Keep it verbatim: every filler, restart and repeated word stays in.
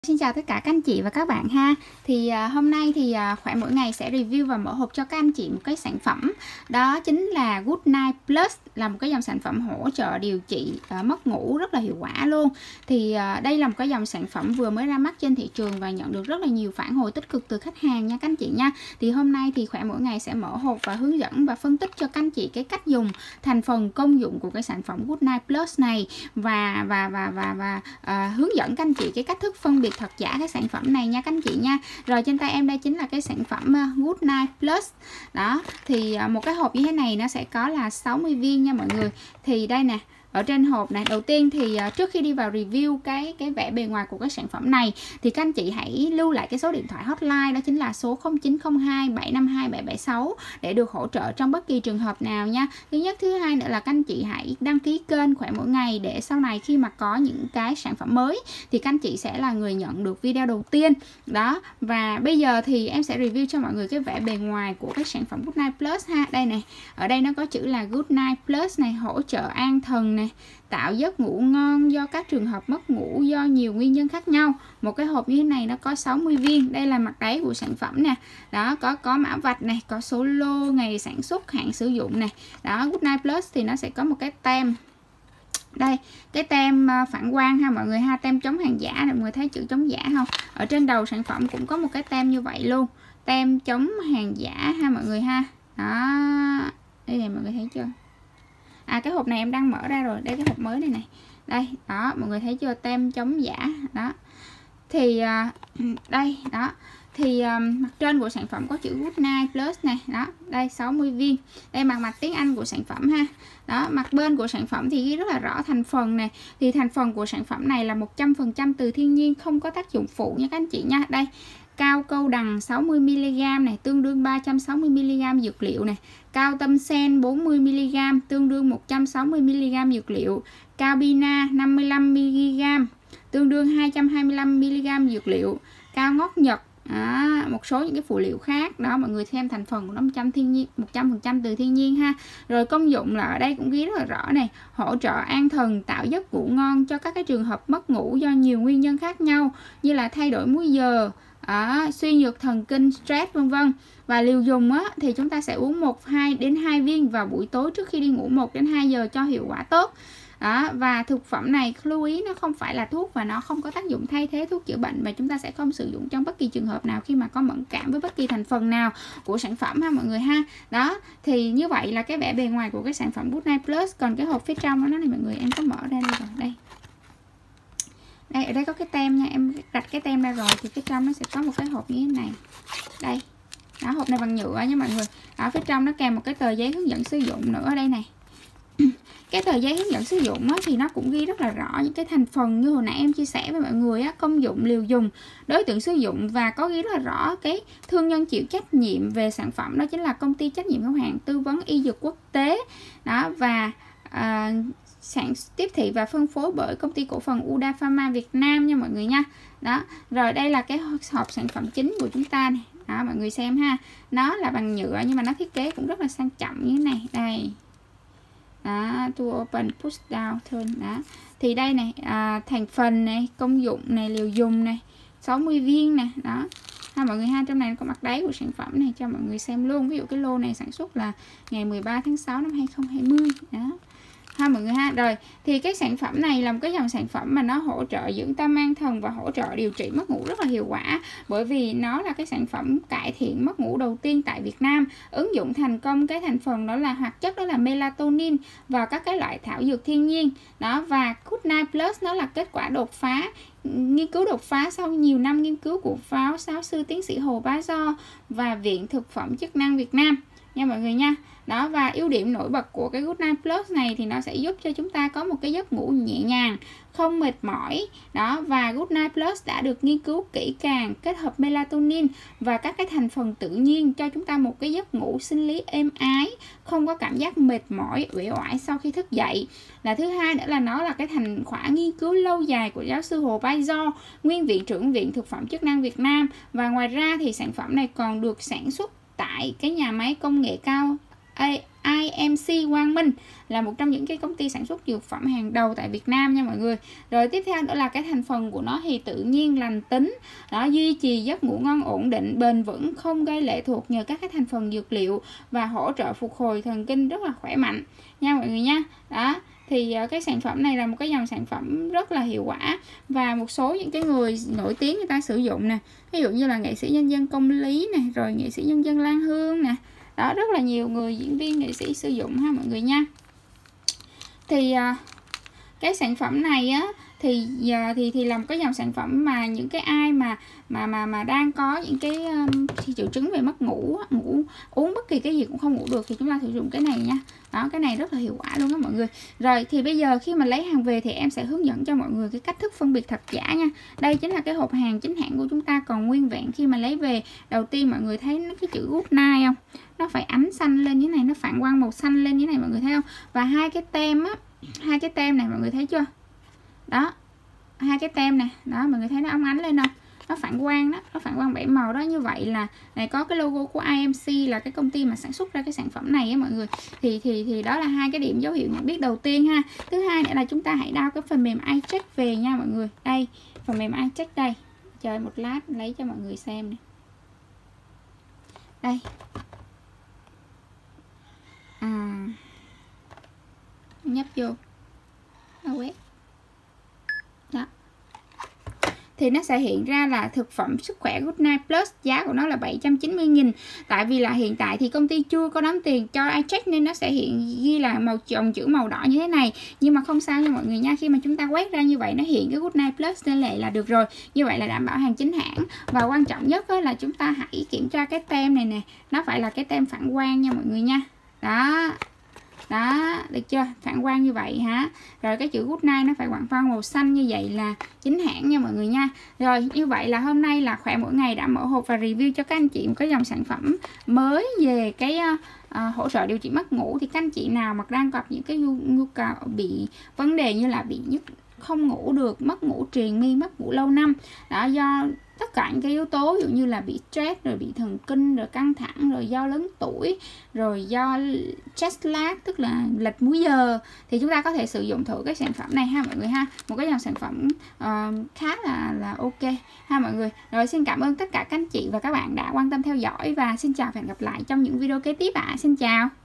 Xin chào tất cả các anh chị và các bạn ha. Thì uh, hôm nay thì uh, Khỏe Mỗi Ngày sẽ review và mở hộp cho các anh chị một cái sản phẩm. Đó chính là Good Night Plus, là một cái dòng sản phẩm hỗ trợ điều trị uh, mất ngủ rất là hiệu quả luôn. Thì uh, đây là một cái dòng sản phẩm vừa mới ra mắt trên thị trường và nhận được rất là nhiều phản hồi tích cực từ khách hàng nha các anh chị nha. Thì hôm nay thì Khỏe Mỗi Ngày sẽ mở hộp và hướng dẫn và phân tích cho các anh chị cái cách dùng, thành phần, công dụng của cái sản phẩm Good Night Plus này, và và và và và uh, hướng dẫn các anh chị cái cách thức phân biệt thật giả cái sản phẩm này nha các anh chị nha. Rồi trên tay em đây chính là cái sản phẩm Good Night Plus. Đó, thì một cái hộp như thế này nó sẽ có là sáu mươi viên nha mọi người. Thì đây nè, ở trên hộp này, đầu tiên thì trước khi đi vào review cái cái vẻ bề ngoài của cái sản phẩm này thì các anh chị hãy lưu lại cái số điện thoại hotline, đó chính là số không chín không hai bảy năm hai bảy bảy sáu để được hỗ trợ trong bất kỳ trường hợp nào nha. Thứ nhất, thứ hai nữa là các anh chị hãy đăng ký kênh Khỏe Mỗi Ngày để sau này khi mà có những cái sản phẩm mới thì các anh chị sẽ là người nhận được video đầu tiên. Đó, và bây giờ thì em sẽ review cho mọi người cái vẻ bề ngoài của cái sản phẩm Good Night Plus ha. Đây này, ở đây nó có chữ là Good Night Plus này, hỗ trợ an thần này, tạo giấc ngủ ngon do các trường hợp mất ngủ do nhiều nguyên nhân khác nhau. Một cái hộp như thế này nó có sáu mươi viên. Đây là mặt đáy của sản phẩm nè. Đó, có có mã vạch này, có số lô, ngày sản xuất, hạn sử dụng này. Đó, Good Night Plus thì nó sẽ có một cái tem. Đây, cái tem phản quang ha mọi người ha, tem chống hàng giả này, mọi người thấy chữ chống giả không? Ở trên đầu sản phẩm cũng có một cái tem như vậy luôn, tem chống hàng giả ha mọi người ha. Đó, đây này mọi người thấy chưa? À, cái hộp này em đang mở ra rồi, đây cái hộp mới này này. Đây, đó, mọi người thấy chưa, tem chống giả. Đó, thì đây, đó, thì um, mặt trên của sản phẩm có chữ Good Night Plus này. Đó, đây sáu mươi viên. Đây mặt mặt tiếng Anh của sản phẩm ha. Đó, mặt bên của sản phẩm thì ghi rất là rõ thành phần này. Thì thành phần của sản phẩm này là một trăm phần trăm từ thiên nhiên, không có tác dụng phụ nha các anh chị nha. Đây, cao câu đằng sáu mươi mi li gam này, tương đương ba trăm sáu mươi mi li gam dược liệu này. Cao tâm sen bốn mươi mi li gam, tương đương một trăm sáu mươi mi li gam dược liệu. Cao bina năm mươi lăm mi li gam, tương đương hai trăm hai mươi lăm mi li gam dược liệu. Cao ngót nhật, à, một số những cái phụ liệu khác. Đó, mọi người xem thành phần của nó một trăm thiên nhiên, một trăm phần trăm từ thiên nhiên ha. Rồi công dụng là ở đây cũng ghi rất là rõ này, hỗ trợ an thần, tạo giấc ngủ ngon cho các cái trường hợp mất ngủ do nhiều nguyên nhân khác nhau, như là thay đổi múi giờ, à, suy nhược thần kinh, stress vân vân. Và liều dùng á thì chúng ta sẽ uống một hai đến hai viên vào buổi tối trước khi đi ngủ một đến hai giờ cho hiệu quả tốt. Đó, và thực phẩm này lưu ý nó không phải là thuốc và nó không có tác dụng thay thế thuốc chữa bệnh, và chúng ta sẽ không sử dụng trong bất kỳ trường hợp nào khi mà có mẫn cảm với bất kỳ thành phần nào của sản phẩm ha mọi người ha. Đó, thì như vậy là cái vẻ bề ngoài của cái sản phẩm Good Night Plus. Còn cái hộp phía trong nó này mọi người, em có mở ra đây rồi. Đây, đây, ở đây có cái tem nha, em đặt cái tem ra rồi thì phía trong nó sẽ có một cái hộp như thế này. Đây, đó, hộp này bằng nhựa nha mọi người. Ở phía trong nó kèm một cái tờ giấy hướng dẫn sử dụng nữa ở đây này. Cái tờ giấy hướng dẫn sử dụng á, thì nó cũng ghi rất là rõ những cái thành phần như hồi nãy em chia sẻ với mọi người á, công dụng, liều dùng, đối tượng sử dụng, và có ghi rất là rõ cái thương nhân chịu trách nhiệm về sản phẩm, đó chính là công ty trách nhiệm hữu hạn tư vấn y dược quốc tế. Đó, và à, sản tiếp thị và phân phối bởi công ty cổ phần Uda Pharma Việt Nam nha mọi người nha. Đó, rồi đây là cái hộp sản phẩm chính của chúng ta này. Đó, mọi người xem ha, nó là bằng nhựa nhưng mà nó thiết kế cũng rất là sang trọng như thế này. Đây, đó, to open push down turn. Đó, thì đây này, à, thành phần này, công dụng này, liều dùng này, sáu mươi viên này. Đó ha mọi người ha, trong này có mặt đáy của sản phẩm này cho mọi người xem luôn. Ví dụ cái lô này sản xuất là ngày mười ba tháng sáu năm hai không hai không. Đó ha mọi người ha. Rồi thì cái sản phẩm này là một cái dòng sản phẩm mà nó hỗ trợ dưỡng tâm an thần và hỗ trợ điều trị mất ngủ rất là hiệu quả, bởi vì nó là cái sản phẩm cải thiện mất ngủ đầu tiên tại Việt Nam, ứng dụng thành công cái thành phần đó là hoạt chất đó là melatonin và các cái loại thảo dược thiên nhiên. Đó, và Good Night Plus nó là kết quả đột phá, nghiên cứu đột phá sau nhiều năm nghiên cứu của phó giáo sư tiến sĩ Hồ Bá Do và Viện Thực phẩm Chức năng Việt Nam nha mọi người nha. Đó, và ưu điểm nổi bật của cái Good Night Plus này thì nó sẽ giúp cho chúng ta có một cái giấc ngủ nhẹ nhàng, không mệt mỏi. Đó, và Good Night Plus đã được nghiên cứu kỹ càng, kết hợp melatonin và các cái thành phần tự nhiên cho chúng ta một cái giấc ngủ sinh lý êm ái, không có cảm giác mệt mỏi, uể oải sau khi thức dậy. Là thứ hai nữa là nó là cái thành quả nghiên cứu lâu dài của giáo sư Hồ Bá Do, nguyên viện trưởng Viện Thực phẩm Chức năng Việt Nam. Và ngoài ra thì sản phẩm này còn được sản xuất tại cái nhà máy công nghệ cao i em xê Quang Minh là một trong những cái công ty sản xuất dược phẩm hàng đầu tại Việt Nam nha mọi người. Rồi tiếp theo nữa là cái thành phần của nó thì tự nhiên, lành tính, đó, duy trì giấc ngủ ngon ổn định, bền vững, không gây lệ thuộc nhờ các cái thành phần dược liệu và hỗ trợ phục hồi thần kinh rất là khỏe mạnh nha mọi người nha. Đó, thì cái sản phẩm này là một cái dòng sản phẩm rất là hiệu quả và một số những cái người nổi tiếng người ta sử dụng nè, ví dụ như là nghệ sĩ nhân dân Công Lý nè, rồi nghệ sĩ nhân dân Lan Hương nè, đó, rất là nhiều người diễn viên nghệ sĩ sử dụng ha mọi người nha. Thì cái sản phẩm này á thì giờ thì thì làm cái dòng sản phẩm mà những cái ai mà mà mà mà đang có những cái um, triệu chứng về mất ngủ, ngủ uống bất kỳ cái gì cũng không ngủ được thì chúng ta sử dụng cái này nha. Đó, cái này rất là hiệu quả luôn đó mọi người. Rồi thì bây giờ khi mà lấy hàng về thì em sẽ hướng dẫn cho mọi người cái cách thức phân biệt thật giả nha. Đây chính là cái hộp hàng chính hãng của chúng ta còn nguyên vẹn khi mà lấy về. Đầu tiên mọi người thấy cái chữ Good Night không? Nó phải ánh xanh lên như thế này, nó phản quang màu xanh lên như thế này mọi người thấy không? Và hai cái tem á, hai cái tem này mọi người thấy chưa? Đó, hai cái tem nè, đó mọi người thấy nó óng ánh lên không? Nó phản quang đó, nó phản quang bảy màu đó. Như vậy là này có cái logo của i em xê là cái công ty mà sản xuất ra cái sản phẩm này á mọi người. Thì thì thì đó là hai cái điểm dấu hiệu nhận biết đầu tiên ha. Thứ hai nữa là chúng ta hãy download cái phần mềm iCheck về nha mọi người. Đây, phần mềm iCheck đây. Chờ một lát lấy cho mọi người xem nè. Đây. À. Nhấp vô. Nó quét. Đó. Thì nó sẽ hiện ra là thực phẩm sức khỏe Good Night Plus, giá của nó là bảy trăm chín mươi nghìn. Tại vì là hiện tại thì công ty chưa có đóng tiền cho iCheck nên nó sẽ hiện ghi là màu dòng chữ màu đỏ như thế này. Nhưng mà không sao nha mọi người nha, khi mà chúng ta quét ra như vậy nó hiện cái Good Night Plus lên lệ là được rồi. Như vậy là đảm bảo hàng chính hãng. Và quan trọng nhất là chúng ta hãy kiểm tra cái tem này nè, nó phải là cái tem phản quang nha mọi người nha. Đó. Đó, được chưa? Phản quang như vậy hả? Rồi cái chữ Good Night nó phải quảng quang màu xanh như vậy là chính hãng nha mọi người nha. Rồi như vậy là hôm nay là Khỏe Mỗi Ngày đã mở hộp và review cho các anh chị một cái dòng sản phẩm mới về cái uh, hỗ trợ điều trị mất ngủ. Thì các anh chị nào mà đang gặp những cái nhu, nhu cầu bị vấn đề như là bị nhức, không ngủ được, mất ngủ triền miên, mất ngủ lâu năm, đó do tất cả những cái yếu tố ví dụ như là bị stress, rồi bị thần kinh, rồi căng thẳng, rồi do lớn tuổi, rồi do jet lag tức là lệch múi giờ, thì chúng ta có thể sử dụng thử cái sản phẩm này ha mọi người ha. Một cái dòng sản phẩm uh, khá là là ok ha mọi người. Rồi xin cảm ơn tất cả các anh chị và các bạn đã quan tâm theo dõi và xin chào và hẹn gặp lại trong những video kế tiếp ạ. À. Xin chào.